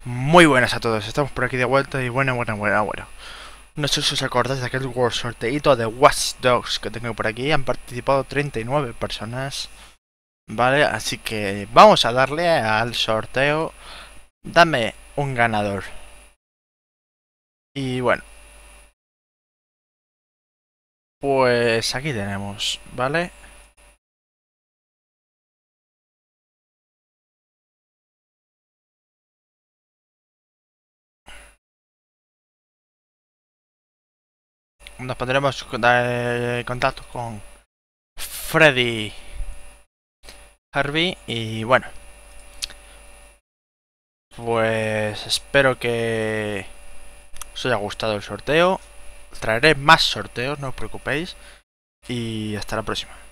Muy buenas a todos, estamos por aquí de vuelta y bueno. No sé si os acordáis de aquel World sorteito de Watch Dogs que tengo por aquí. Han participado 39 personas, ¿vale? Así que vamos a darle al sorteo. Dame un ganador. Y bueno, pues aquí tenemos, ¿vale? Nos pondremos en contacto con Freddy Harvey y bueno, pues espero que os haya gustado el sorteo. Traeré más sorteos, no os preocupéis. Y hasta la próxima.